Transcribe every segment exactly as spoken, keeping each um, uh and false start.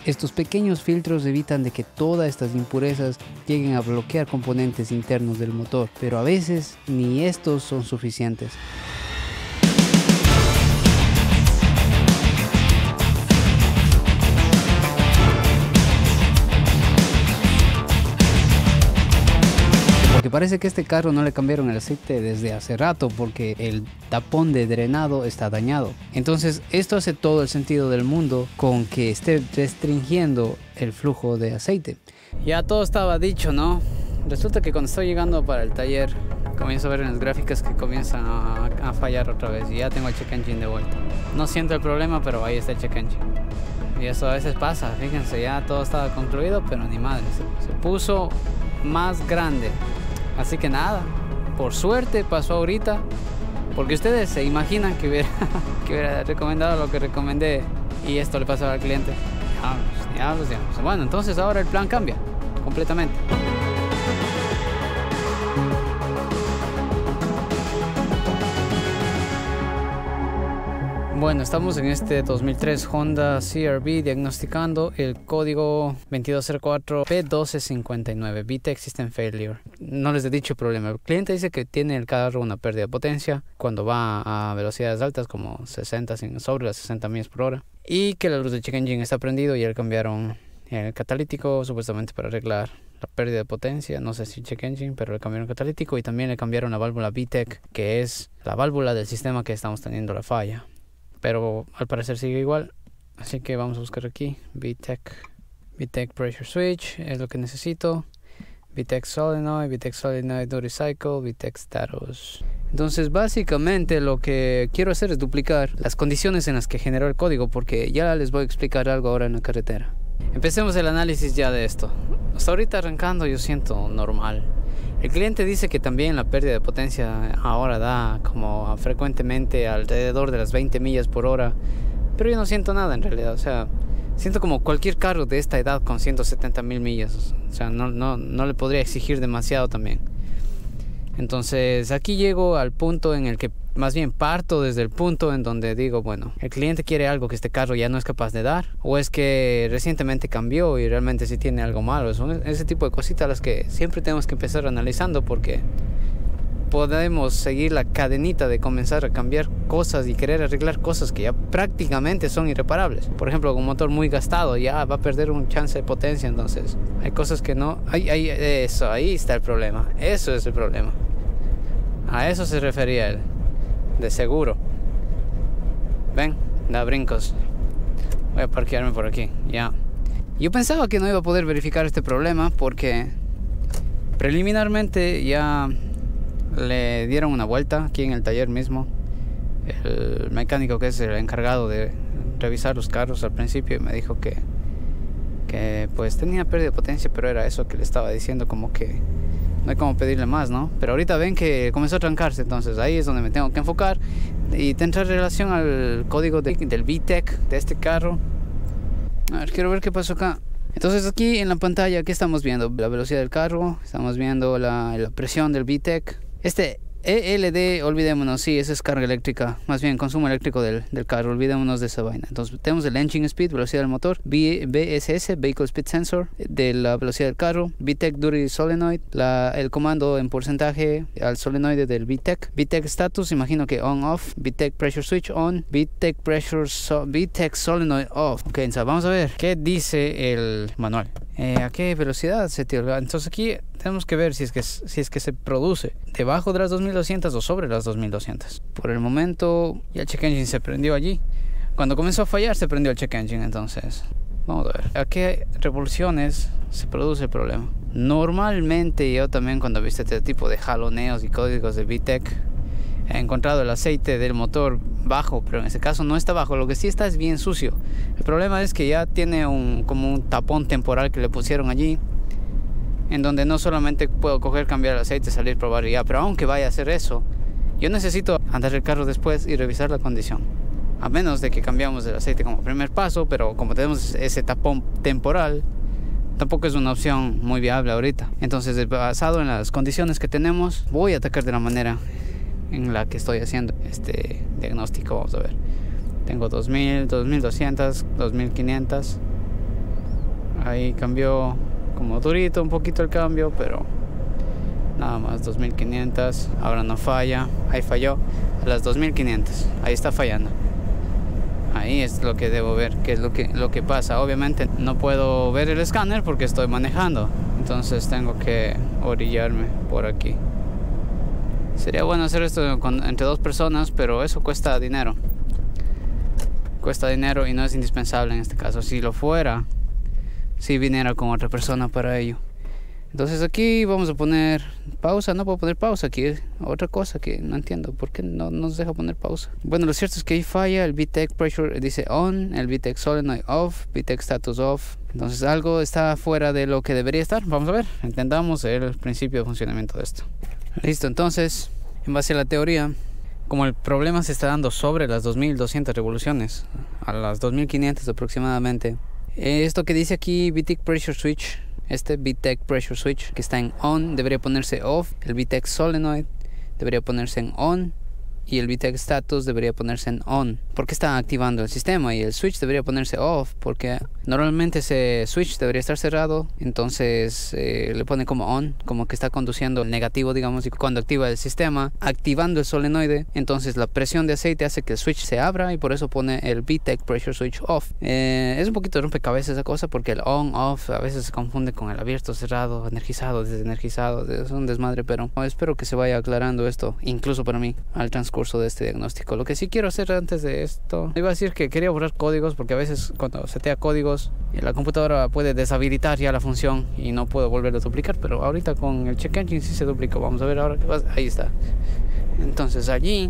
Estos pequeños filtros evitan de que todas estas impurezas lleguen a bloquear componentes internos del motor, pero a veces ni estos son suficientes. Porque parece que a este carro no le cambiaron el aceite desde hace rato porque el tapón de drenado está dañado. Entonces esto hace todo el sentido del mundo con que esté restringiendo el flujo de aceite. Ya todo estaba dicho, ¿no? Resulta que cuando estoy llegando para el taller comienzo a ver en las gráficas que comienzan a, a fallar otra vez y ya tengo el check engine de vuelta. No siento el problema, pero ahí está el check engine. Y eso a veces pasa, fíjense, ya todo estaba concluido, pero ni madre, se, se puso más grande. Así que nada, por suerte pasó ahorita, porque ustedes se imaginan que hubiera, que hubiera recomendado lo que recomendé y esto le pasaba al cliente. Diablos, diablos, diablos. Bueno, entonces ahora el plan cambia completamente. Bueno, estamos en este dos mil tres Honda C R V diagnosticando el código veintidós cero cuatro P doce cincuenta y nueve, V TEC System Failure. No les he dicho el problema. El cliente dice que tiene el carro una pérdida de potencia cuando va a velocidades altas como sesenta, sobre las sesenta millas por hora. Y que la luz del check engine está prendido y ya le cambiaron el catalítico supuestamente para arreglar la pérdida de potencia. No sé si check engine, pero le cambiaron el catalítico y también le cambiaron la válvula V TEC, que es la válvula del sistema que estamos teniendo la falla. Pero al parecer sigue igual, así que vamos a buscar aquí V TEC, V TEC Pressure Switch, es lo que necesito. V TEC Solenoid, V TEC Solenoid Duty Cycle, V TEC Status. Entonces básicamente lo que quiero hacer es duplicar las condiciones en las que generó el código, porque ya les voy a explicar algo ahora en la carretera. Empecemos el análisis ya de esto. Hasta ahorita arrancando yo siento normal. El cliente dice que también la pérdida de potencia ahora da como frecuentemente alrededor de las veinte millas por hora, pero yo no siento nada en realidad. O sea, siento como cualquier carro de esta edad con ciento setenta mil millas. O sea, no, no, no le podría exigir demasiado también. Entonces aquí llego al punto en el que más bien parto desde el punto en donde digo, bueno, el cliente quiere algo que este carro ya no es capaz de dar, o es que recientemente cambió y realmente sí tiene algo malo. Son ese tipo de cositas las que siempre tenemos que empezar analizando, porque podemos seguir la cadenita de comenzar a cambiar cosas y querer arreglar cosas que ya prácticamente son irreparables. Por ejemplo, un motor muy gastado ya va a perder un chance de potencia, entonces hay cosas que no... Ay, ay, eso, ahí está el problema, eso es el problema. A eso se refería él, de seguro. Ven, da brincos. Voy a parquearme por aquí, ya. Yo pensaba que no iba a poder verificar este problema porque preliminarmente ya le dieron una vuelta aquí en el taller mismo. El mecánico que es el encargado de revisar los carros al principio me dijo que, que pues tenía pérdida de potencia, pero era eso que le estaba diciendo, como que no hay como pedirle más, ¿no? Pero ahorita ven que comenzó a trancarse, entonces ahí es donde me tengo que enfocar y tendrá relación al código de, del V TEC de este carro. A ver, quiero ver qué pasó acá. Entonces aquí en la pantalla, ¿qué estamos viendo? La velocidad del carro, estamos viendo la, la presión del V TEC. Este E L D, olvidémonos, sí, esa es carga eléctrica, más bien consumo eléctrico del, del carro, olvidémonos de esa vaina. Entonces tenemos el Engine Speed, velocidad del motor, B S S, Vehicle Speed Sensor, de la velocidad del carro, V TEC Duty Solenoid, la, el comando en porcentaje al solenoide del V TEC, V TEC Status, imagino que On Off, V TEC Pressure Switch On, V TEC Pressure, so, V TEC Solenoid Off. Ok, entonces vamos a ver qué dice el manual. Eh, ¿A qué velocidad se tira? Entonces aquí tenemos que ver si es que, si es que se produce debajo de las dos mil doscientas o sobre las dos mil doscientas. Por el momento ya el check engine se prendió allí. Cuando comenzó a fallar se prendió el check engine. Entonces vamos a ver a qué revoluciones se produce el problema. Normalmente yo también cuando he visto este tipo de jaloneos y códigos de V TEC he encontrado el aceite del motor bajo, pero en este caso no está bajo, lo que sí está es bien sucio. El problema es que ya tiene un, como un tapón temporal que le pusieron allí, en donde no solamente puedo coger, cambiar el aceite, salir, probar y ya, pero aunque vaya a hacer eso, yo necesito andar el carro después y revisar la condición, a menos de que cambiamos el aceite como primer paso, pero como tenemos ese tapón temporal, tampoco es una opción muy viable ahorita. Entonces, basado en las condiciones que tenemos, voy a atacar de la manera en la que estoy haciendo este diagnóstico. Vamos a ver, tengo dos mil, dos mil doscientas, dos mil quinientas, Ahí cambió como durito un poquito el cambio, pero nada más. Dos mil quinientos. Ahora no falla. Ahí falló a las dos mil quinientos. Ahí está fallando. Ahí es lo que debo ver, qué es lo que, lo que pasa. Obviamente no puedo ver el escáner porque estoy manejando. Entonces tengo que orillarme por aquí. Sería bueno hacer esto con, entre dos personas, pero eso cuesta dinero. Cuesta dinero y no es indispensable en este caso. Si lo fuera, si viniera con otra persona para ello. Entonces aquí vamos a poner pausa. No puedo poner pausa aquí. Otra cosa que no entiendo. ¿Por qué no nos deja poner pausa? Bueno, lo cierto es que ahí falla. El V TEC Pressure dice on. El V TEC Solenoid off. V TEC Status off. Entonces algo está fuera de lo que debería estar. Vamos a ver. Entendamos el principio de funcionamiento de esto. Listo, entonces, en base a la teoría, como el problema se está dando sobre las dos mil doscientas revoluciones, a las dos mil quinientas aproximadamente, esto que dice aquí V TEC Pressure Switch, este V TEC Pressure Switch que está en on debería ponerse off, el V TEC Solenoid debería ponerse en on y el V TEC Status debería ponerse en on, porque está activando el sistema, y el switch debería ponerse off porque normalmente ese switch debería estar cerrado. Entonces eh, le pone como on, como que está conduciendo el negativo, digamos, y cuando activa el sistema, activando el solenoide, entonces la presión de aceite hace que el switch se abra y por eso pone el V TEC Pressure Switch off. Eh, es un poquito rompecabezas esa cosa porque el on, off a veces se confunde con el abierto, cerrado, energizado, desenergizado. Es un desmadre, pero espero que se vaya aclarando esto, incluso para mí, al transcurso curso de este diagnóstico. Lo que sí quiero hacer antes de esto, iba a decir que quería borrar códigos, porque a veces cuando setea códigos la computadora puede deshabilitar ya la función y no puedo volver a duplicar, pero ahorita con el check engine sí se duplicó. Vamos a ver ahora qué pasa. Ahí está. Entonces allí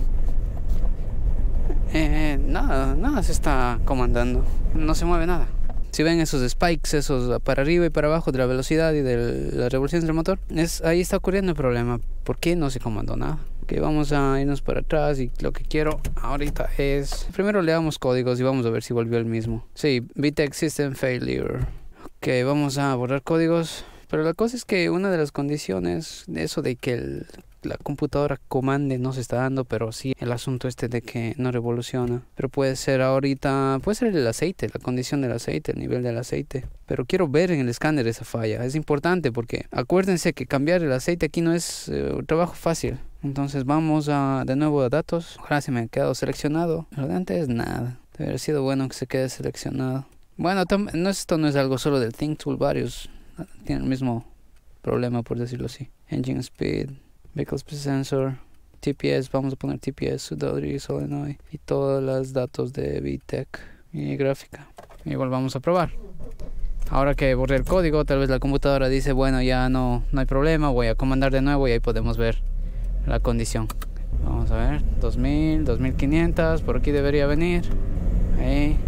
eh, nada, nada se está comandando, no se mueve nada. Si ven esos spikes, esos para arriba y para abajo de la velocidad y de las revoluciones del motor, es, ahí está ocurriendo el problema. ¿Por qué no se comandó nada? Ok, vamos a irnos para atrás y lo que quiero ahorita es... Primero leamos códigos y vamos a ver si volvió el mismo. Sí, V TEC System Failure. Ok, vamos a borrar códigos. Pero la cosa es que una de las condiciones de eso de que el, la computadora comande no se está dando, pero sí el asunto este de que no revoluciona. Pero puede ser ahorita, puede ser el aceite, la condición del aceite, el nivel del aceite. Pero quiero ver en el escáner esa falla. Es importante porque acuérdense que cambiar el aceite aquí no es uh, un trabajo fácil. Entonces vamos a, de nuevo a datos. Ahora se me ha quedado seleccionado. Lo de antes nada. Debe haber sido bueno que se quede seleccionado. Bueno, no, esto no es algo solo del ThinkTool. Varios tienen el mismo problema, por decirlo así. Engine Speed, Vehicle Speed Sensor, T P S. Vamos a poner T P S, Sudoku, Solenoid y todos los datos de V TEC y gráfica. Igual vamos a probar. Ahora que borré el código, tal vez la computadora dice, bueno, ya no, no hay problema, voy a comandar de nuevo y ahí podemos ver la condición. Vamos a ver, dos mil, dos mil quinientos, por aquí debería venir. Ahí,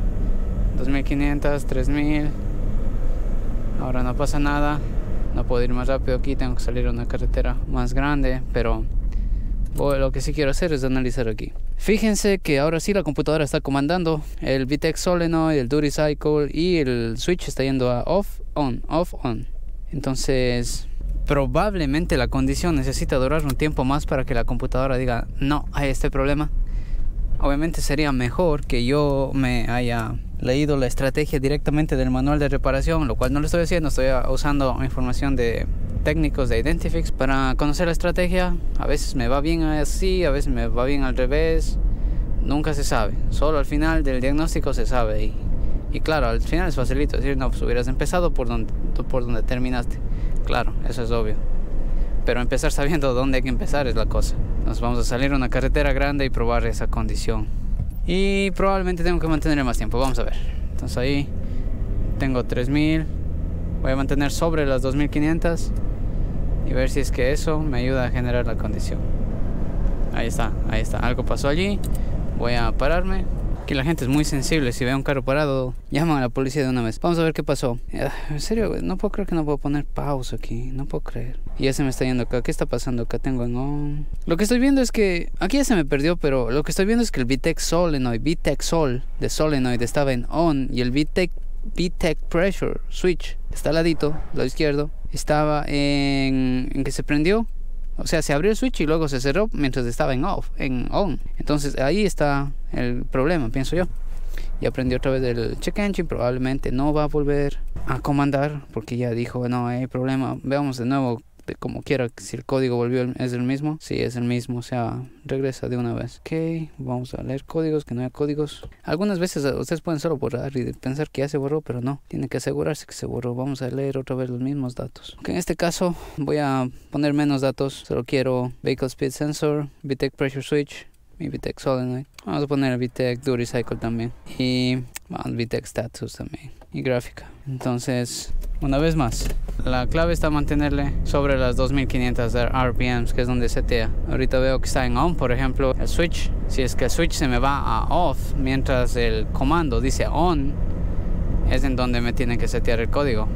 dos mil quinientos, tres mil. Ahora no pasa nada, no puedo ir más rápido aquí, tengo que salir a una carretera más grande, pero lo que sí quiero hacer es analizar aquí. Fíjense que ahora sí la computadora está comandando el V TEC Solenoid, el Duty Cycle y el switch está yendo a off, on, off, on. Entonces probablemente la condición necesita durar un tiempo más para que la computadora diga no, hay este problema. Obviamente sería mejor que yo me haya leído la estrategia directamente del manual de reparación, lo cual no lo estoy haciendo. Estoy usando información de técnicos de Identifix para conocer la estrategia. A veces me va bien así, a veces me va bien al revés. Nunca se sabe, solo al final del diagnóstico se sabe. Y, y claro, al final es facilito decir, no, pues hubieras empezado por donde, por donde terminaste. Claro, eso es obvio. Pero empezar sabiendo dónde hay que empezar es la cosa. Nos vamos a salir a una carretera grande y probar esa condición. Y probablemente tengo que mantener más tiempo. Vamos a ver. Entonces ahí tengo tres mil. Voy a mantener sobre las dos mil quinientos. Y ver si es que eso me ayuda a generar la condición. Ahí está, ahí está. Algo pasó allí. Voy a pararme. Aquí la gente es muy sensible. Si ve un carro parado, llaman a la policía de una vez. Vamos a ver qué pasó. En serio, no puedo creer que no puedo poner pausa aquí. No puedo creer. Y ya se me está yendo acá. ¿Qué está pasando acá? Tengo en on. Lo que estoy viendo es que... Aquí ya se me perdió, pero lo que estoy viendo es que el V TEC Solenoid, V TEC Sol de Solenoid estaba en on. Y el V TEC, V TEC Pressure Switch está al ladito, lado izquierdo. Estaba en, en que se prendió. O sea, se abrió el switch y luego se cerró mientras estaba en off, en on. Entonces ahí está el problema, pienso yo. Ya aprendió otra vez el check engine, probablemente no va a volver a comandar porque ya dijo no hay problema. Veamos de nuevo de como quiera si el código volvió es el mismo. Sí, es el mismo, o sea, regresa de una vez. Ok, vamos a leer códigos, que no hay códigos. Algunas veces ustedes pueden solo borrar y pensar que ya se borró, pero no, tiene que asegurarse que se borró. Vamos a leer otra vez los mismos datos. Okay, en este caso voy a poner menos datos, solo quiero Vehicle Speed Sensor, V TEC Pressure Switch, mi V TEC Solenoid. Vamos a poner el V TEC Duty Cycle también. Y bueno, el V TEC Status también. Y gráfica. Entonces, una vez más, la clave está mantenerle sobre las dos mil quinientos R P Ms, que es donde setea. Ahorita veo que está en on, por ejemplo, el switch. Si es que el switch se me va a off, mientras el comando dice on, es en donde me tiene que setear el código.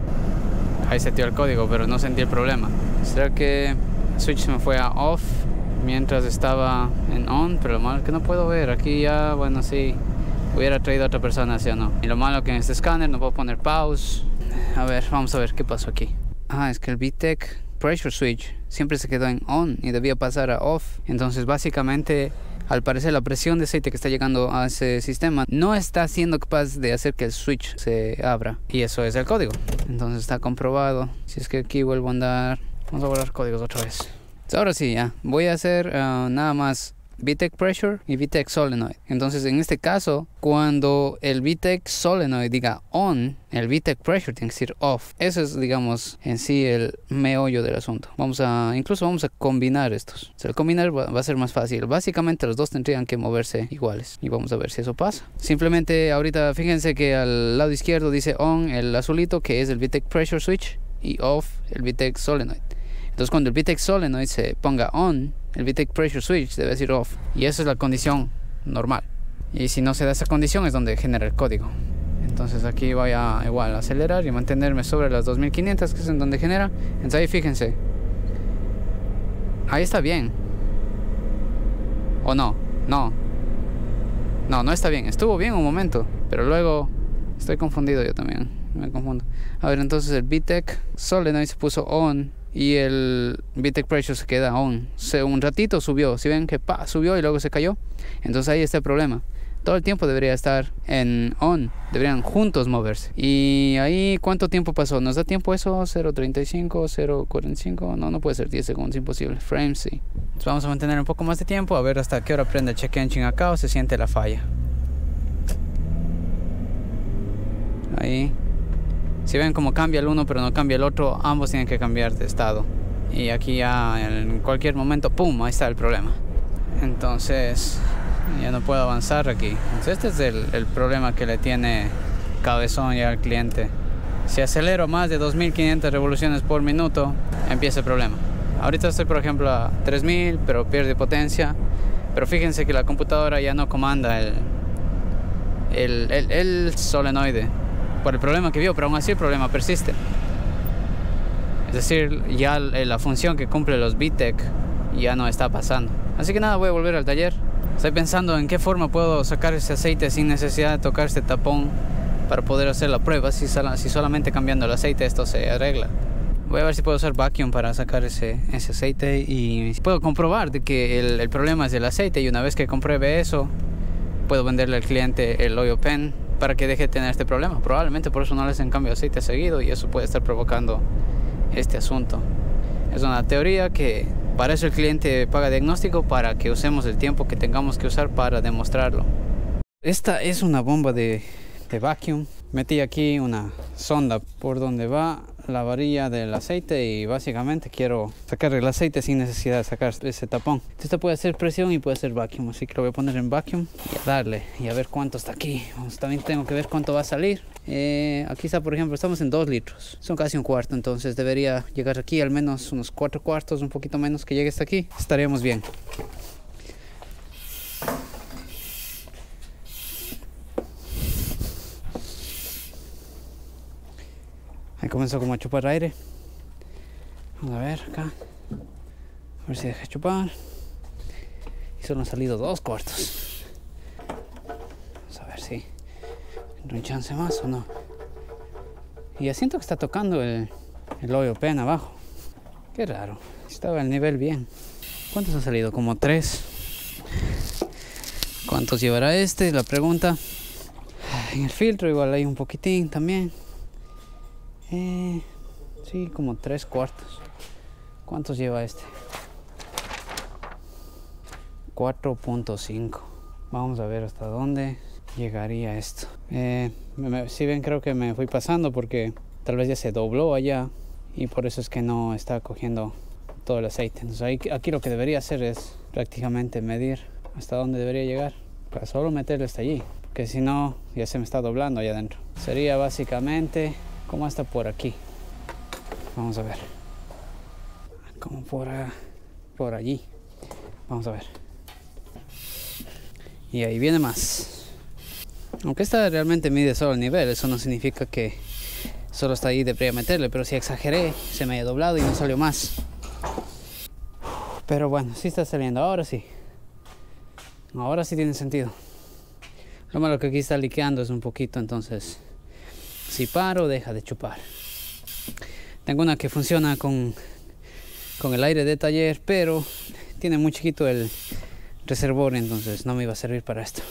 Ahí seteó el código, pero no sentí el problema. ¿Será que el switch se me fue a off mientras estaba en on? Pero lo malo es que no puedo ver. Aquí ya, bueno, sí, hubiera traído a otra persona, ¿sí o no? Y lo malo que en este escáner no puedo poner pause. A ver, vamos a ver qué pasó aquí. Ah, es que el V TEC Pressure Switch siempre se quedó en on y debía pasar a off. Entonces básicamente, al parecer la presión de aceite que está llegando a ese sistema no está siendo capaz de hacer que el switch se abra. Y eso es el código. Entonces está comprobado. Si es que aquí vuelvo a andar, vamos a borrar códigos otra vez. Ahora sí, ya voy a hacer uh, nada más V TEC Pressure y V TEC Solenoid. Entonces en este caso, cuando el V TEC Solenoid diga on, el V TEC Pressure tiene que decir off. Eso es, digamos, en sí el meollo del asunto. Vamos a, incluso vamos a combinar estos. O sea, el combinar va, va a ser más fácil. Básicamente los dos tendrían que moverse iguales. Y vamos a ver si eso pasa. Simplemente ahorita fíjense que al lado izquierdo dice on el azulito, que es el V TEC Pressure Switch, y off el V TEC Solenoid. Entonces cuando el V TEC Solenoid se ponga on, el V TEC Pressure Switch debe decir off. Y esa es la condición normal. Y si no se da esa condición es donde genera el código. Entonces aquí voy a igual acelerar y mantenerme sobre las dos mil quinientos, que es en donde genera. Entonces ahí fíjense. Ahí está bien. ¿O no? No. No, no está bien. Estuvo bien un momento, pero luego estoy confundido yo también. Me confundo. A ver, entonces el V TEC Solenoid se puso on y el V TEC Pressure se queda on. Se, un ratito subió. Si ven que pa, subió y luego se cayó. Entonces ahí está el problema. Todo el tiempo debería estar en on. Deberían juntos moverse. Y ahí, ¿cuánto tiempo pasó? ¿Nos da tiempo eso? cero treinta y cinco, cero cuarenta y cinco. No, no puede ser diez segundos, imposible. Frames, sí. Entonces vamos a mantener un poco más de tiempo. A ver hasta qué hora prende el check engine acá o se siente la falla. Ahí. Si ven cómo cambia el uno pero no cambia el otro, ambos tienen que cambiar de estado. Y aquí ya en cualquier momento, ¡pum!, ahí está el problema. Entonces ya no puedo avanzar aquí. Entonces este es el, el problema que le tiene Cabezón ya al cliente. Si acelero más de dos mil quinientas revoluciones por minuto, empieza el problema. Ahorita estoy por ejemplo a tres mil, pero pierde potencia. Pero fíjense que la computadora ya no comanda el, el, el, el solenoide por el problema que vio, pero aún así el problema persiste. Es decir, ya la función que cumple los V TEC ya no está pasando. Así que nada, voy a volver al taller. Estoy pensando en qué forma puedo sacar ese aceite sin necesidad de tocar este tapón para poder hacer la prueba. Si, si solamente cambiando el aceite esto se arregla. Voy a ver si puedo usar vacuum para sacar ese, ese aceite y puedo comprobar de que el, el problema es el aceite. Y una vez que compruebe eso, puedo venderle al cliente el oil pen para que deje de tener este problema. Probablemente por eso no le hacen cambio de aceite seguido y eso puede estar provocando este asunto. Es una teoría que para eso el cliente paga diagnóstico, para que usemos el tiempo que tengamos que usar para demostrarlo. Esta es una bomba de, de vacuum. Metí aquí una sonda por donde va la varilla del aceite y básicamente quiero sacar el aceite sin necesidad de sacar ese tapón. Esto puede hacer presión y puede hacer vacuum, así que lo voy a poner en vacuum y a darle y a ver cuánto está aquí. Vamos, también tengo que ver cuánto va a salir. Eh, aquí está, por ejemplo, estamos en dos litros, son casi un cuarto, entonces debería llegar aquí al menos unos cuatro cuartos, un poquito menos que llegue hasta aquí, estaríamos bien. Ahí comenzó como a chupar aire. Vamos a ver acá. A ver si deja chupar. Y solo han salido dos cuartos. Vamos a ver si entra un chance más o no. Y ya siento que está tocando el, el oil pen abajo. Qué raro. Estaba el nivel bien. ¿Cuántos han salido? Como tres. ¿Cuántos llevará este? La pregunta. En el filtro igual hay un poquitín también. Eh, sí, como tres cuartos. ¿Cuántos lleva este? cuatro punto cinco. Vamos a ver hasta dónde llegaría esto. Eh, me, si ven, creo que me fui pasando porque tal vez ya se dobló allá y por eso es que no está cogiendo todo el aceite. Entonces ahí, aquí lo que debería hacer es prácticamente medir hasta dónde debería llegar para solo meterle hasta allí, que si no ya se me está doblando allá adentro. Sería básicamente como hasta por aquí. Vamos a ver, como por, por allí. Vamos a ver. Y ahí viene más. Aunque esta realmente mide solo el nivel, eso no significa que solo está ahí, debería meterle, pero si exageré, se me ha doblado y no salió más. Pero bueno, sí está saliendo, ahora sí. Ahora sí tiene sentido. Lo malo que aquí está liqueando es un poquito, entonces si paro, deja de chupar. Tengo una que funciona con, con el aire de taller, pero tiene muy chiquito el reservorio, entonces no me iba a servir para esto.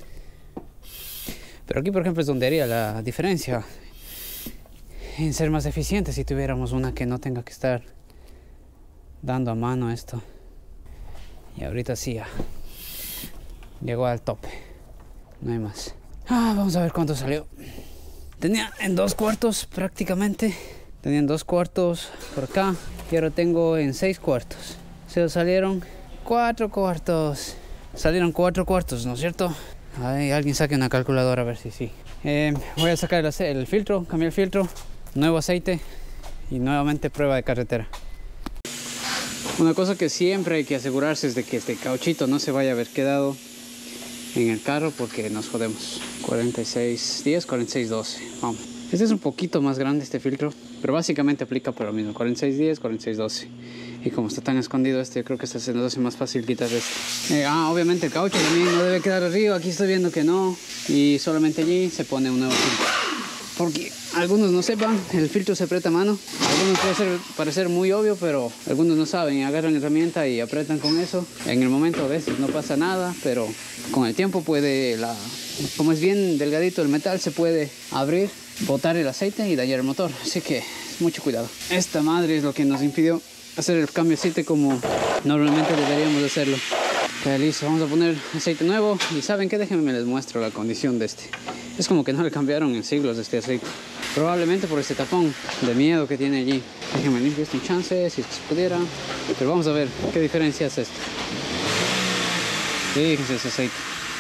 Pero aquí, por ejemplo, es donde haría la diferencia en ser más eficiente si tuviéramos una que no tenga que estar dando a mano esto. Y ahorita sí ya llegó al tope, no hay más. Ah, vamos a ver cuánto salió. Tenía en dos cuartos prácticamente. Tenía en dos cuartos por acá y ahora tengo en seis cuartos. Se salieron cuatro cuartos. Salieron cuatro cuartos, ¿no es cierto? Ay, alguien saque una calculadora a ver si sí. Eh, voy a sacar el, el filtro, cambiar el filtro, nuevo aceite y nuevamente prueba de carretera. Una cosa que siempre hay que asegurarse es de que este cauchito no se vaya a haber quedado en el carro porque nos jodemos. cuarenta y seis diez, cuarenta y seis doce. Vamos. Este es un poquito más grande este filtro, pero básicamente aplica por lo mismo. cuarenta y seis diez, cuarenta y seis doce. Y como está tan escondido este, yo creo que este se nos hace más fácil quitar este. Eh, ah, obviamente el caucho también no debe quedar arriba. Aquí estoy viendo que no. Y solamente allí se pone un nuevo filtro. Porque algunos no sepan, el filtro se aprieta a mano. Algunos puede ser, parecer muy obvio, pero algunos no saben y agarran la herramienta y apretan con eso. En el momento a veces no pasa nada, pero con el tiempo puede, la, como es bien delgadito el metal, se puede abrir, botar el aceite y dañar el motor. Así que mucho cuidado. Esta madre es lo que nos impidió hacer el cambio de aceite como normalmente deberíamos de hacerlo. Ok, listo, vamos a poner aceite nuevo. Y ¿saben qué? Déjenme les muestro la condición de este. Es como que no le cambiaron en siglos este aceite. Probablemente por este tapón de miedo que tiene allí. Déjenme limpiar este chance, si es que se pudiera. Pero vamos a ver qué diferencia es esto. Fíjense ese aceite.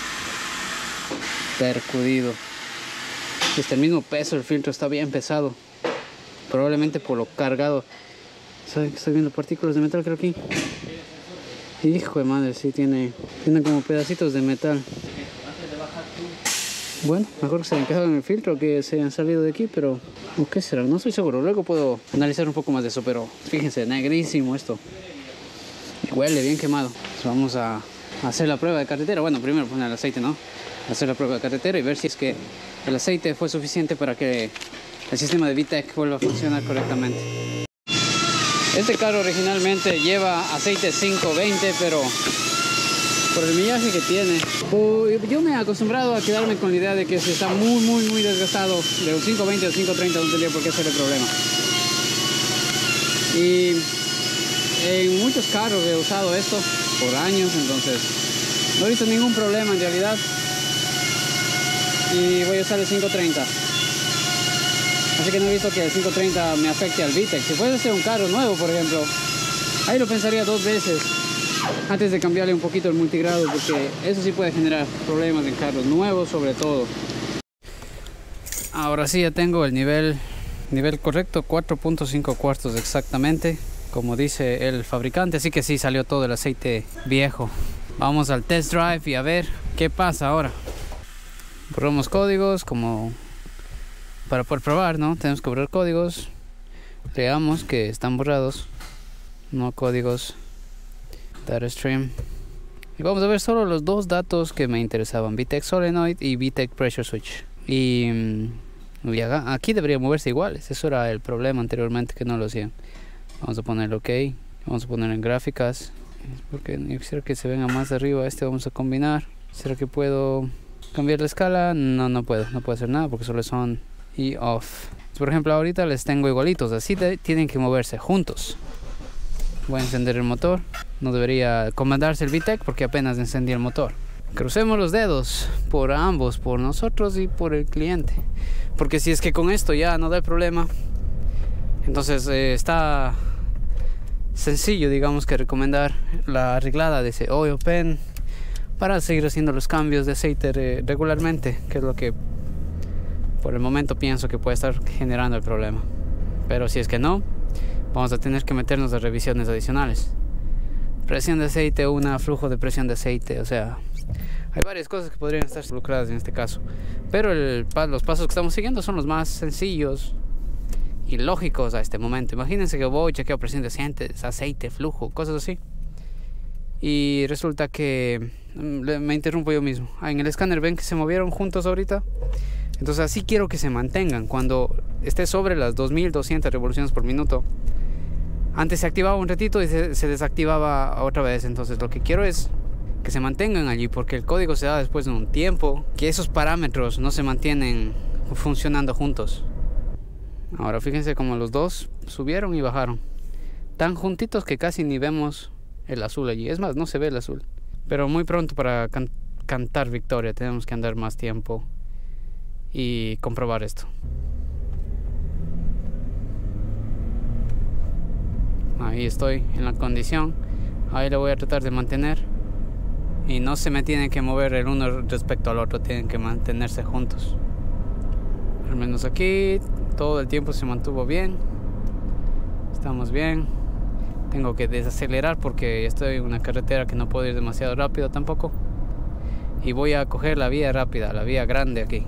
Percudido. Este el mismo peso, el filtro está bien pesado. Probablemente por lo cargado. ¿Saben que estoy viendo partículas de metal, creo aquí? Hijo de madre, sí tiene, tiene como pedacitos de metal. Bueno, mejor que se hayan quedado en el filtro que se hayan salido de aquí, pero ¿o qué será? No estoy seguro. Luego puedo analizar un poco más de eso, pero fíjense, negrísimo esto. Y huele bien quemado. Entonces vamos a hacer la prueba de carretera. Bueno, primero poner el aceite, ¿no? Hacer la prueba de carretera y ver si es que el aceite fue suficiente para que el sistema de VTEC vuelva a funcionar correctamente. Este carro originalmente lleva aceite cinco veinte, pero por el millaje que tiene, yo me he acostumbrado a quedarme con la idea de que si está muy muy muy desgastado, de un cinco veinte o cinco treinta no tendría por qué ser el problema. Y en muchos carros he usado esto por años, entonces no he visto ningún problema en realidad. Y voy a usar el cinco treinta. Así que no he visto que el cinco treinta me afecte al VTEC. Si fuese un carro nuevo, por ejemplo, ahí lo pensaría dos veces antes de cambiarle un poquito el multigrado, porque eso sí puede generar problemas en carros nuevos sobre todo. Ahora sí ya tengo el nivel, nivel correcto, cuatro punto cinco cuartos exactamente, como dice el fabricante, así que sí salió todo el aceite viejo. Vamos al test drive y a ver qué pasa ahora. Borramos códigos como para poder probar, ¿no? Tenemos que borrar códigos. Veamos que están borrados, no códigos. Data stream. Y vamos a ver solo los dos datos que me interesaban: VTEC Solenoid y VTEC Pressure Switch. Y, y aquí debería moverse iguales. Eso era el problema anteriormente, que no lo hacían. Vamos a poner OK. Vamos a poner en gráficas, porque yo quisiera que se venga más de arriba. Este vamos a combinar. ¿Será que puedo cambiar la escala, no, no puedo, no puedo hacer nada porque solo es on y off. Por ejemplo, ahorita les tengo igualitos, así de, tienen que moverse juntos. Voy a encender el motor, no debería comandarse el V TEC porque apenas encendí el motor. Crucemos los dedos por ambos, por nosotros y por el cliente, porque si es que con esto ya no da el problema, entonces eh, está sencillo, digamos, que recomendar la arreglada de ese oil pen para seguir haciendo los cambios de aceite re regularmente, que es lo que por el momento pienso que puede estar generando el problema. Pero si es que no, vamos a tener que meternos a revisiones adicionales. Presión de aceite, una flujo de presión de aceite, o sea, hay varias cosas que podrían estar involucradas en este caso. Pero el, los pasos que estamos siguiendo son los más sencillos y lógicos a este momento. Imagínense que voy, chequeo presión de aceite, aceite, flujo, cosas así. Y resulta que me interrumpo yo mismo. Ah, en el escáner ven que se movieron juntos ahorita. Entonces así quiero que se mantengan. Cuando esté sobre las dos mil doscientas revoluciones por minuto, antes se activaba un ratito y se, se desactivaba otra vez. Entonces lo que quiero es que se mantengan allí, porque el código se da después de un tiempo que esos parámetros no se mantienen funcionando juntos. Ahora fíjense como los dos subieron y bajaron, tan juntitos que casi ni vemos el azul allí. Es más, no se ve el azul. Pero muy pronto para can cantar victoria tenemos que andar más tiempo y comprobar esto. Ahí estoy en la condición. Ahí lo voy a tratar de mantener. Y no se me tiene que mover el uno respecto al otro, tienen que mantenerse juntos. Al menos aquí todo el tiempo se mantuvo bien. Estamos bien. Tengo que desacelerar porque estoy en una carretera que no puedo ir demasiado rápido tampoco. Y voy a coger la vía rápida, la vía grande aquí.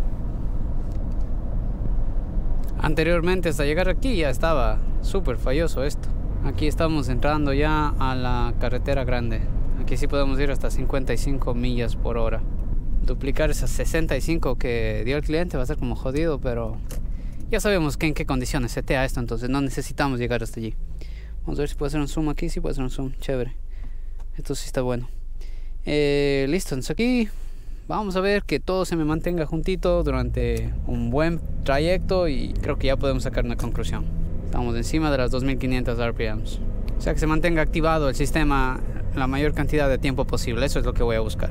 Anteriormente, hasta llegar aquí, ya estaba súper falloso esto. Aquí estamos entrando ya a la carretera grande. Aquí sí podemos ir hasta cincuenta y cinco millas por hora. Duplicar esas sesenta y cinco que dio el cliente va a ser como jodido, pero ya sabemos que en qué condiciones setea esto, entonces no necesitamos llegar hasta allí. Vamos a ver si puedo hacer un zoom aquí. Sí puedo hacer un zoom, chévere. Esto sí está bueno. Eh, listo, entonces aquí vamos a ver que todo se me mantenga juntito durante un buen trayecto y creo que ya podemos sacar una conclusión. Estamos encima de las dos mil quinientas R P Ms. O sea, que se mantenga activado el sistema la mayor cantidad de tiempo posible. Eso es lo que voy a buscar.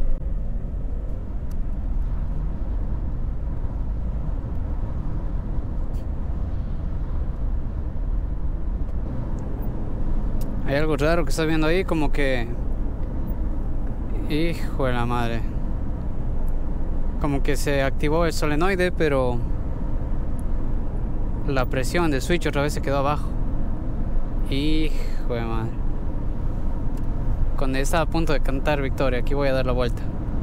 Hay algo raro que estás viendo ahí, como que... Hijo de la madre. Como que se activó el solenoide, pero la presión del switch otra vez se quedó abajo. Hijo de madre. Cuando está a punto de cantar victoria, aquí voy a dar la vuelta.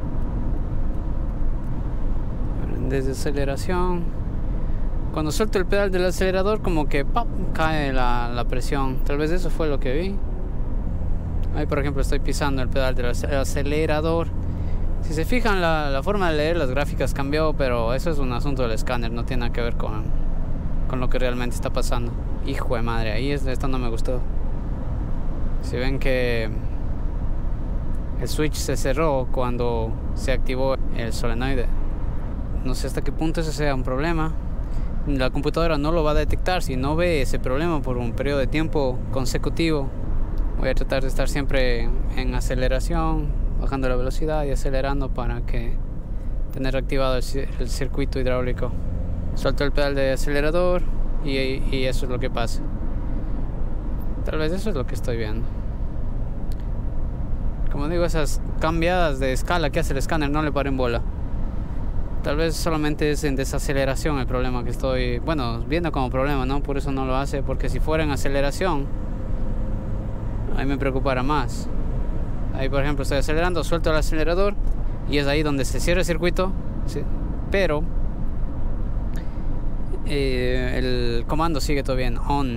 Desde aceleración. Cuando suelto el pedal del acelerador, como que ¡pop!, cae la, la presión. Tal vez eso fue lo que vi. Ahí, por ejemplo, estoy pisando el pedal del acelerador. Si se fijan, la, la forma de leer las gráficas cambió, pero eso es un asunto del escáner, no tiene nada que ver con, con lo que realmente está pasando. Hijo de madre, ahí es, esto no me gustó. Si ven que el switch se cerró cuando se activó el solenoide. No sé hasta qué punto ese sea un problema. La computadora no lo va a detectar si no ve ese problema por un periodo de tiempo consecutivo. Voy a tratar de estar siempre en aceleración, bajando la velocidad y acelerando para que tener activado el, el circuito hidráulico. Suelto el pedal de acelerador y, y eso es lo que pasa. Tal vez eso es lo que estoy viendo. Como digo, esas cambiadas de escala que hace el escáner no le paren bola. Tal vez solamente es en desaceleración el problema que estoy, bueno, viendo como problema, ¿no? Por eso no lo hace, porque si fuera en aceleración, ahí me preocupara más. Ahí, por ejemplo, estoy acelerando, suelto el acelerador y es ahí donde se cierra el circuito, ¿sí? Pero eh, el comando sigue todavía en on.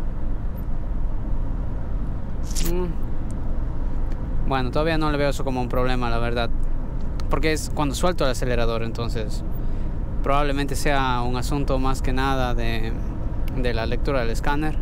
Bueno, todavía no le veo eso como un problema, la verdad. Porque es cuando suelto el acelerador, entonces probablemente sea un asunto más que nada de, de la lectura del escáner.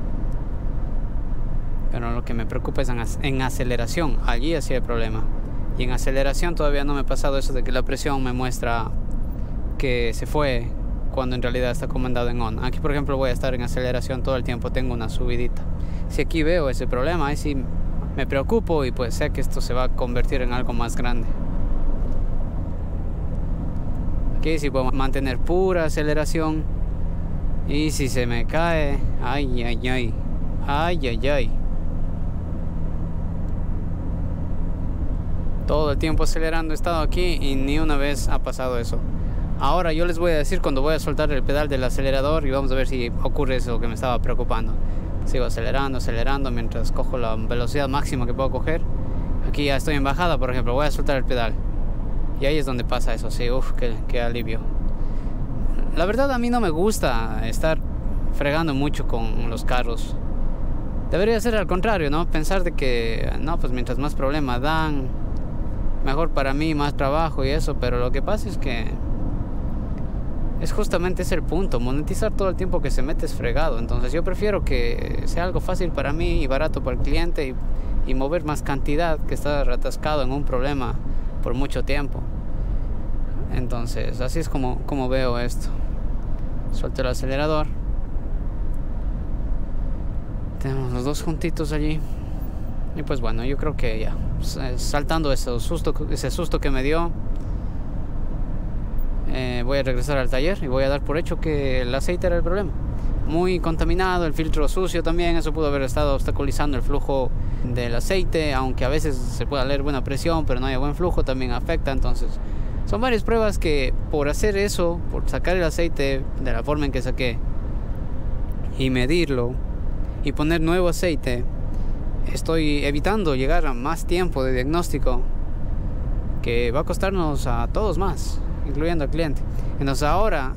Pero lo que me preocupa es en, en aceleración, allí sí hay problema. Y en aceleración todavía no me ha pasado eso de que la presión me muestra que se fue cuando en realidad está comandado en on. Aquí por ejemplo voy a estar en aceleración todo el tiempo, tengo una subidita. Si aquí veo ese problema, ahí sí me preocupo y pues sé que esto se va a convertir en algo más grande. Aquí sí puedo mantener pura aceleración. Y si se me cae, ay, ay, ay, ay, ay, ay. Todo el tiempo acelerando he estado aquí y ni una vez ha pasado eso. Ahora yo les voy a decir cuando voy a soltar el pedal del acelerador y vamos a ver si ocurre eso que me estaba preocupando. Sigo acelerando, acelerando mientras cojo la velocidad máxima que puedo coger. Aquí ya estoy en bajada, por ejemplo, voy a soltar el pedal. Y ahí es donde pasa eso, sí, uff, qué, qué alivio. La verdad a mí no me gusta estar fregando mucho con los carros. Debería ser al contrario, ¿no? Pensar de que, no, pues mientras más problemas dan, mejor para mí, más trabajo y eso. Pero lo que pasa es que es justamente ese el punto. Monetizar todo el tiempo que se mete es fregado. Entonces yo prefiero que sea algo fácil para mí y barato para el cliente y, y mover más cantidad que estar atascado en un problema por mucho tiempo. Entonces así es como, como veo esto. Suelto el acelerador. Tenemos los dos juntitos allí. Y pues bueno, yo creo que ya saltando ese susto, ese susto que me dio, eh, voy a regresar al taller y voy a dar por hecho que el aceite era el problema. Muy contaminado, el filtro sucio también. Eso pudo haber estado obstaculizando el flujo del aceite. Aunque a veces se pueda leer buena presión, pero no haya buen flujo, también afecta. Entonces son varias pruebas que por hacer eso, por sacar el aceite de la forma en que saqué y medirlo y poner nuevo aceite, estoy evitando llegar a más tiempo de diagnóstico que va a costarnos a todos más, incluyendo al cliente. Entonces ahora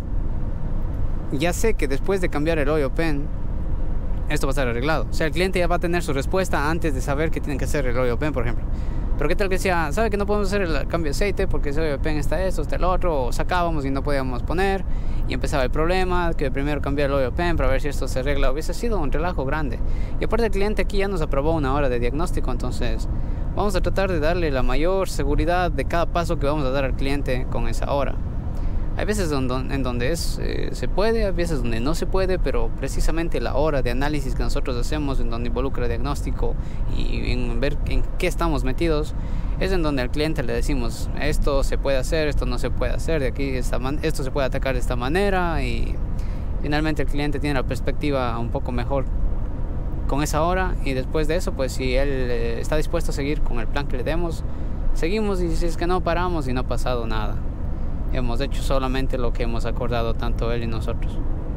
ya sé que después de cambiar el oil pen, esto va a estar arreglado. O sea, el cliente ya va a tener su respuesta antes de saber que tienen que hacer el oil pen, por ejemplo. Pero qué tal que decía, sabe que no podemos hacer el cambio de aceite porque ese oil pen está esto, está el otro, o sacábamos y no podíamos poner y empezaba el problema, que primero cambiar el oil pen para ver si esto se arregla. Hubiese sido un relajo grande. Y aparte el cliente aquí ya nos aprobó una hora de diagnóstico, entonces vamos a tratar de darle la mayor seguridad de cada paso que vamos a dar al cliente con esa hora. Hay veces donde, en donde es, eh, se puede, hay veces donde no se puede, pero precisamente la hora de análisis que nosotros hacemos, en donde involucra diagnóstico y en ver en qué estamos metidos, es en donde al cliente le decimos, esto se puede hacer, esto no se puede hacer, de aquí esta man- esto se puede atacar de esta manera, y finalmente el cliente tiene la perspectiva un poco mejor con esa hora. Y después de eso, pues si él eh, está dispuesto a seguir con el plan que le demos, seguimos, y si es que no, paramos y no ha pasado nada. Hemos hecho solamente lo que hemos acordado tanto él y nosotros.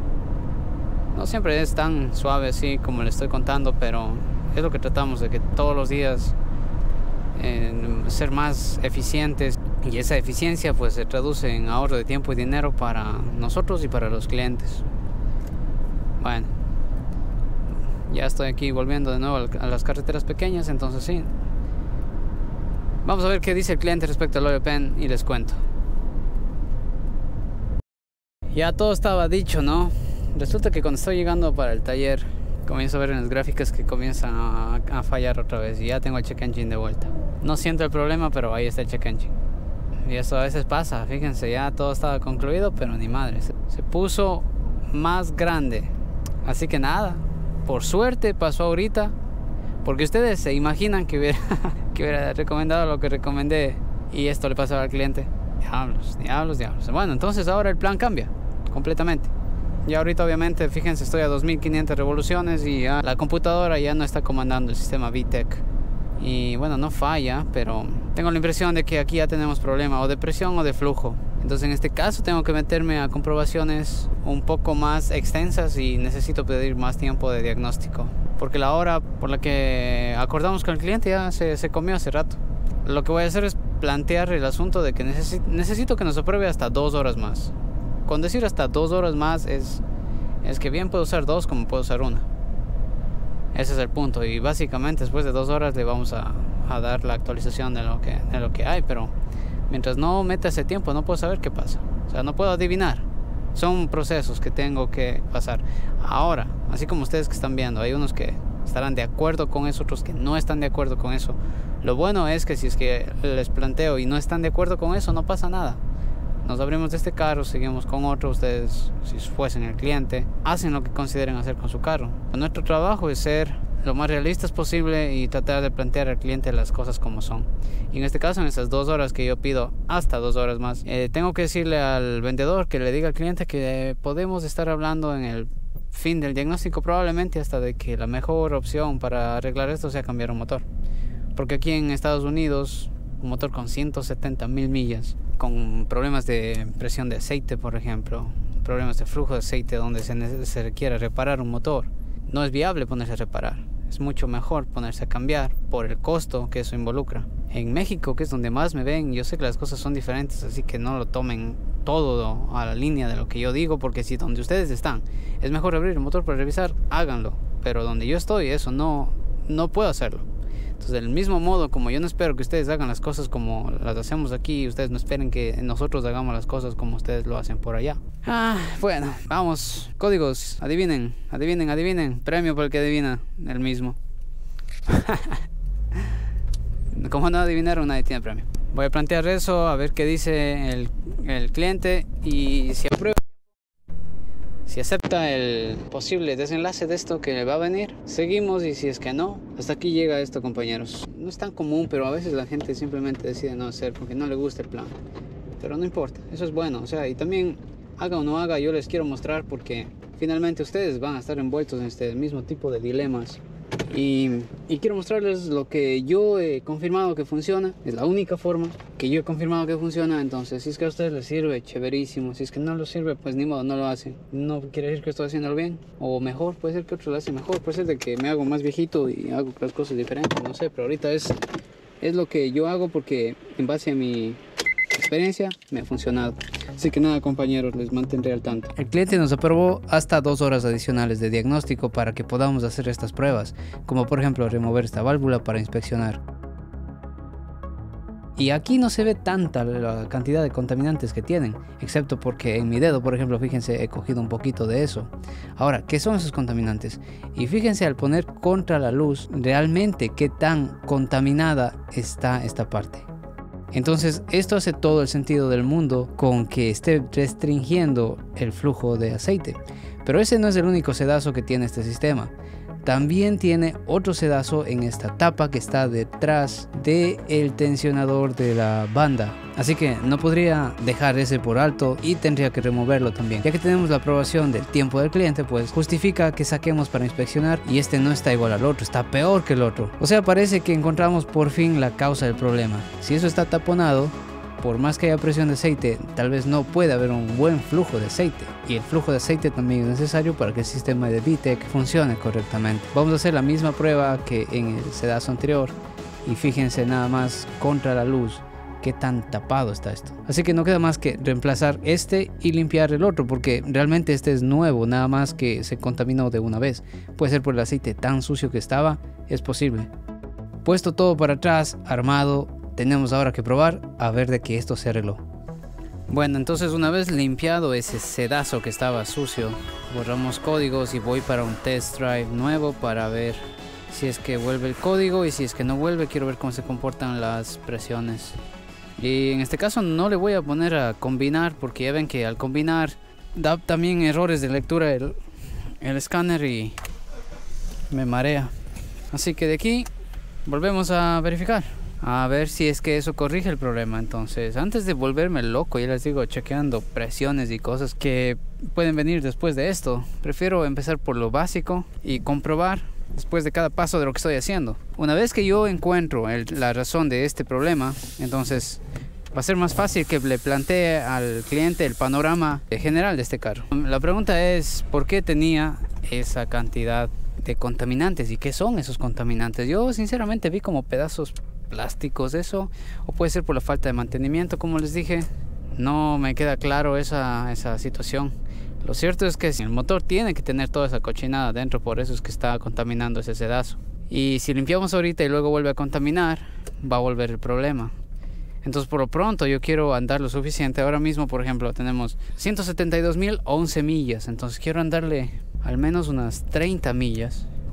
No siempre es tan suave así como le estoy contando, pero es lo que tratamos, de que todos los días eh, ser más eficientes, y esa eficiencia pues se traduce en ahorro de tiempo y dinero para nosotros y para los clientes. Bueno, ya estoy aquí volviendo de nuevo a las carreteras pequeñas, entonces sí, vamos a ver qué dice el cliente respecto al oil pen y les cuento. Ya todo estaba dicho, ¿no? Resulta que cuando estoy llegando para el taller, comienzo a ver en las gráficas que comienzan a, a fallar otra vez. Y ya tengo el check engine de vuelta. No siento el problema, pero ahí está el check engine. Y eso a veces pasa, fíjense, ya todo estaba concluido, pero ni madre. Se, se puso más grande. Así que nada, por suerte pasó ahorita. Porque ustedes se imaginan que hubiera, que hubiera recomendado lo que recomendé y esto le pasaba al cliente. Diablos, diablos, diablos. Bueno, entonces ahora el plan cambia completamente. Ya ahorita obviamente, fíjense, estoy a dos mil quinientas revoluciones y ya la computadora ya no está comandando el sistema V TEC. Y bueno, no falla, pero tengo la impresión de que aquí ya tenemos problema o de presión o de flujo. Entonces en este caso tengo que meterme a comprobaciones un poco más extensas y necesito pedir más tiempo de diagnóstico, porque la hora por la que acordamos con el cliente ya se, se comió hace rato. Lo que voy a hacer es plantear el asunto de que necesito, necesito que nos apruebe hasta dos horas más. Con decir hasta dos horas más es, es que bien puedo usar dos como puedo usar una. Ese es el punto. Y básicamente después de dos horas le vamos a, a dar la actualización de lo, que, de lo que hay. Pero mientras no meta ese tiempo no puedo saber qué pasa. O sea, no puedo adivinar. Son procesos que tengo que pasar. Ahora, así como ustedes que están viendo, hay unos que estarán de acuerdo con eso, otros que no están de acuerdo con eso. Lo bueno es que si es que les planteo y no están de acuerdo con eso, no pasa nada. Nos abrimos de este carro, seguimos con otro. Ustedes, si fuesen el cliente, hacen lo que consideren hacer con su carro. Nuestro trabajo es ser lo más realistas posible y tratar de plantear al cliente las cosas como son. Y en este caso, en estas dos horas que yo pido, hasta dos horas más, eh, tengo que decirle al vendedor que le diga al cliente que eh, podemos estar hablando en el fin del diagnóstico, probablemente hasta de que la mejor opción para arreglar esto sea cambiar un motor. Porque aquí en Estados Unidos, un motor con ciento setenta mil millas, con problemas de presión de aceite, por ejemplo, problemas de flujo de aceite donde se, se requiere reparar un motor, no es viable ponerse a reparar. Es mucho mejor ponerse a cambiar por el costo que eso involucra. En México, que es donde más me ven, yo sé que las cosas son diferentes, así que no lo tomen todo a la línea de lo que yo digo, porque si donde ustedes están es mejor abrir el motor para revisar, háganlo. Pero donde yo estoy, eso no, no puedo hacerlo. Entonces, del mismo modo, como yo no espero que ustedes hagan las cosas como las hacemos aquí, ustedes no esperen que nosotros hagamos las cosas como ustedes lo hacen por allá. Ah, bueno, vamos. Códigos, adivinen, adivinen, adivinen. Premio por el que adivina, el mismo. Como no adivinaron, nadie tiene premio. Voy a plantear eso, a ver qué dice el, el cliente y si aprueba, si acepta el posible desenlace de esto que va a venir, seguimos, y si es que no, hasta aquí llega esto, compañeros. No es tan común, pero a veces la gente simplemente decide no hacer porque no le gusta el plan. Pero no importa, eso es bueno, o sea, y también haga o no haga, yo les quiero mostrar porque finalmente ustedes van a estar envueltos en este mismo tipo de dilemas. Y, y quiero mostrarles lo que yo he confirmado que funciona. Es la única forma que yo he confirmado que funciona. Entonces, si es que a ustedes les sirve, chéverísimo. Si es que no les sirve, pues ni modo, no lo hacen. No quiere decir que estoy haciéndolo bien o mejor. Puede ser que otro lo hace mejor. Puede ser de que me hago más viejito y hago las cosas diferentes. No sé, pero ahorita es, es lo que yo hago porque en base a mi experiencia me ha funcionado. Así que nada, compañeros, les mantendré al tanto. El cliente nos aprobó hasta dos horas adicionales de diagnóstico para que podamos hacer estas pruebas, como por ejemplo remover esta válvula para inspeccionar. Y aquí no se ve tanta la cantidad de contaminantes que tienen, excepto porque en mi dedo, por ejemplo, fíjense, he cogido un poquito de eso. Ahora, ¿qué son esos contaminantes? Y fíjense al poner contra la luz, realmente qué tan contaminada está esta parte. Entonces esto hace todo el sentido del mundo con que esté restringiendo el flujo de aceite. Pero ese no es el único sedazo que tiene este sistema. También tiene otro sedazo en esta tapa que está detrás del tensionador de la banda. Así que no podría dejar ese por alto y tendría que removerlo también. Ya que tenemos la aprobación del tiempo del cliente, pues justifica que saquemos para inspeccionar, y este no está igual al otro, está peor que el otro. O sea, parece que encontramos por fin la causa del problema. Si eso está taponado, por más que haya presión de aceite, tal vez no puede haber un buen flujo de aceite. Y el flujo de aceite también es necesario para que el sistema de V TEC funcione correctamente. Vamos a hacer la misma prueba que en el sedazo anterior. Y fíjense nada más contra la luz qué tan tapado está esto. Así que no queda más que reemplazar este y limpiar el otro, porque realmente este es nuevo, nada más que se contaminó de una vez. Puede ser por el aceite tan sucio que estaba, es posible. Puesto todo para atrás, armado, tenemos ahora que probar a ver de que esto se arregló. Bueno, entonces una vez limpiado ese sedazo que estaba sucio, borramos códigos y voy para un test drive nuevo para ver si es que vuelve el código, y si es que no vuelve, quiero ver cómo se comportan las presiones. Y en este caso no le voy a poner a combinar, porque ya ven que al combinar da también errores de lectura el, el escáner y me marea. Así que de aquí volvemos a verificar, a ver si es que eso corrige el problema. Entonces, antes de volverme loco, ya les digo, chequeando presiones y cosas que pueden venir después de esto, prefiero empezar por lo básico y comprobar después de cada paso de lo que estoy haciendo. Una vez que yo encuentro el, la razón de este problema, entonces va a ser más fácil que le plantee al cliente el panorama general de este carro. La pregunta es, ¿por qué tenía esa cantidad de contaminantes? ¿Y qué son esos contaminantes? Yo sinceramente vi como pedazos plásticos, eso, o puede ser por la falta de mantenimiento, como les dije. No me queda claro esa, esa situación. Lo cierto es que el motor tiene que tener toda esa cochinada dentro, por eso es que está contaminando ese sedazo. Y si limpiamos ahorita y luego vuelve a contaminar, va a volver el problema. Entonces, por lo pronto, yo quiero andar lo suficiente. Ahora mismo, por ejemplo, tenemos ciento setenta y dos mil once millas. Entonces quiero andarle al menos unas treinta millas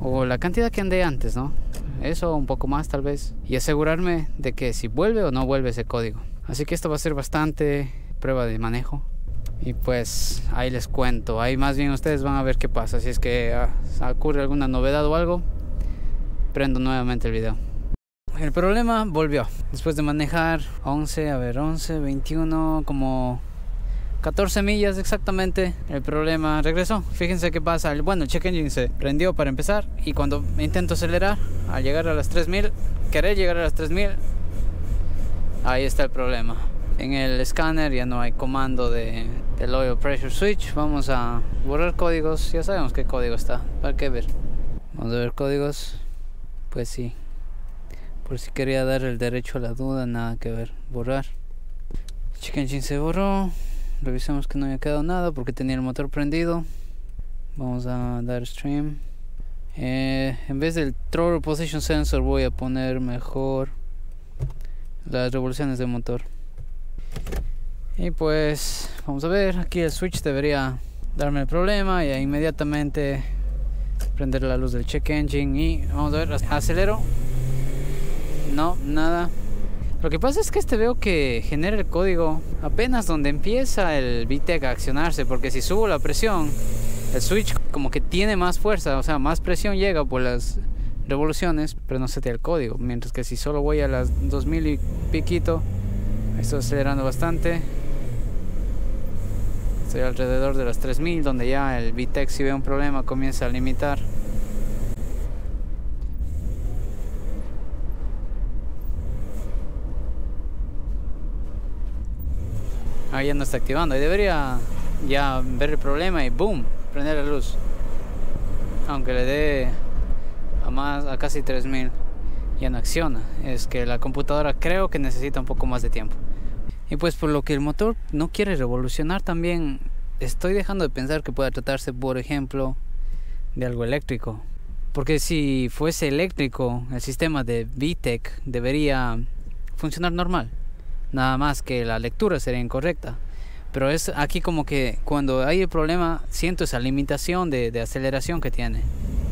o la cantidad que andé antes, ¿no? Eso, un poco más tal vez, y asegurarme de que si vuelve o no vuelve ese código. Así que esto va a ser bastante prueba de manejo. Y pues ahí les cuento, ahí más bien ustedes van a ver qué pasa. Si es que uh, ocurre alguna novedad o algo, prendo nuevamente el video. El problema volvió. Después de manejar once, a ver, once, veintiuno, como catorce millas exactamente, el problema regresó. Fíjense qué pasa. Bueno, el check engine se prendió para empezar. Y cuando intento acelerar, al llegar a las tres mil, querer llegar a las tres mil, ahí está el problema. En el escáner ya no hay comando de, del oil pressure switch. Vamos a borrar códigos. Ya sabemos qué código está. ¿Para qué ver? Vamos a ver códigos. Pues sí. Por si quería dar el derecho a la duda, nada que ver. Borrar. Check engine se borró. Revisemos que no haya quedado nada porque tenía el motor prendido. Vamos a dar stream. Eh, en vez del throttle position sensor voy a poner mejor las revoluciones del motor. Y pues vamos a ver, aquí el switch debería darme el problema y inmediatamente prender la luz del check engine. Y vamos a ver, acelero. No, nada. Lo que pasa es que este veo que genera el código apenas donde empieza el V TEC a accionarse, porque si subo la presión, el switch como que tiene más fuerza, o sea, más presión llega por las revoluciones, pero no setea el código. Mientras que si solo voy a las dos mil y piquito, estoy acelerando bastante. Estoy alrededor de las tres mil, donde ya el V TEC, si ve un problema, comienza a limitar. Ahí ya no está activando. Ahí debería ya ver el problema y boom, prender la luz. Aunque le dé a más, a casi tres mil, ya no acciona. Es que la computadora creo que necesita un poco más de tiempo. Y pues por lo que el motor no quiere revolucionar, también estoy dejando de pensar que pueda tratarse, por ejemplo, de algo eléctrico. Porque si fuese eléctrico, el sistema de V TEC debería funcionar normal. Nada más que la lectura sería incorrecta. Pero es aquí como que cuando hay el problema siento esa limitación de, de aceleración que tiene.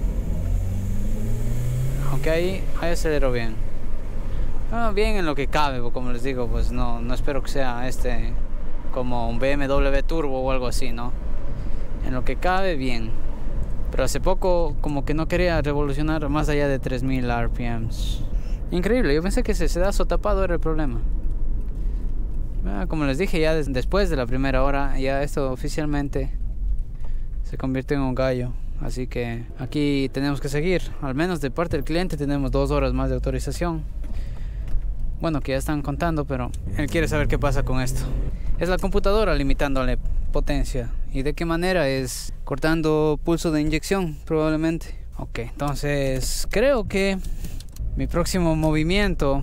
Aunque ahí, ahí acelero bien. Ah, bien en lo que cabe, como les digo, pues no, no espero que sea este como un B M W turbo o algo así, ¿no? En lo que cabe, bien. Pero hace poco como que no quería revolucionar más allá de tres mil R P Ms. Increíble, yo pensé que ese sedazo tapado era el problema. Ah, como les dije, ya des después de la primera hora, ya esto oficialmente se convierte en un gallo. Así que aquí tenemos que seguir. Al menos de parte del cliente tenemos dos horas más de autorización. Bueno, que ya están contando, pero él quiere saber qué pasa con esto. Es la computadora limitándole potencia. ¿Y de qué manera? Es cortando pulso de inyección, probablemente. Ok, entonces creo que mi próximo movimiento...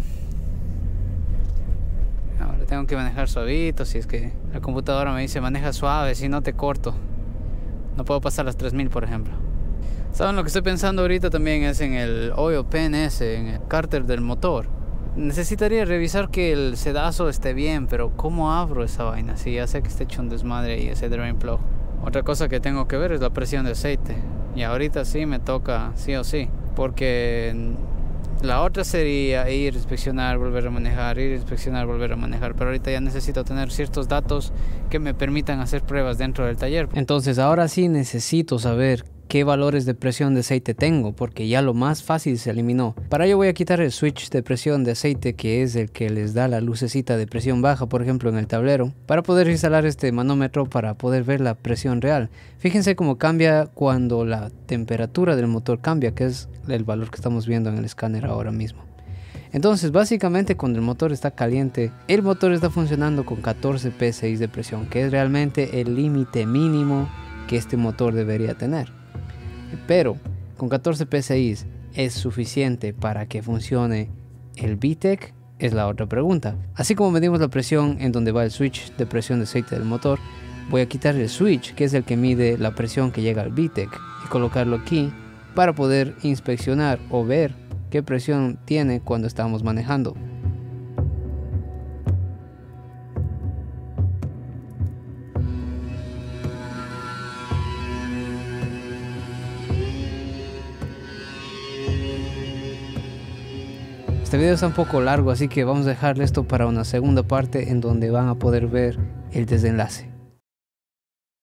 Ahora tengo que manejar suavito. Si es que la computadora me dice maneja suave, si no te corto. No puedo pasar las tres mil, por ejemplo. ¿Saben lo que estoy pensando ahorita también? Es en el oil P N S, en el cárter del motor. Necesitaría revisar que el sedazo esté bien, pero ¿cómo abro esa vaina? Si ya sé que está hecho un desmadre y ese drain plug. Otra cosa que tengo que ver es la presión de aceite. Y ahorita sí me toca sí o sí, porque la otra sería ir, inspeccionar, volver a manejar, ir, inspeccionar, volver a manejar. Pero ahorita ya necesito tener ciertos datos que me permitan hacer pruebas dentro del taller. Entonces ahora sí necesito saber qué valores de presión de aceite tengo, porque ya lo más fácil se eliminó. Para ello voy a quitar el switch de presión de aceite, que es el que les da la lucecita de presión baja, por ejemplo en el tablero, para poder instalar este manómetro para poder ver la presión real. Fíjense cómo cambia cuando la temperatura del motor cambia, que es el valor que estamos viendo en el escáner ahora mismo. Entonces básicamente cuando el motor está caliente, el motor está funcionando con catorce P S I de presión, que es realmente el límite mínimo que este motor debería tener. Pero con catorce P S I ¿es suficiente para que funcione el V TEC? Es la otra pregunta. Así como medimos la presión en donde va el switch de presión de aceite del motor, voy a quitar el switch, que es el que mide la presión que llega al V TEC, y colocarlo aquí para poder inspeccionar o ver qué presión tiene cuando estamos manejando. Este video está un poco largo, así que vamos a dejarle esto para una segunda parte en donde van a poder ver el desenlace.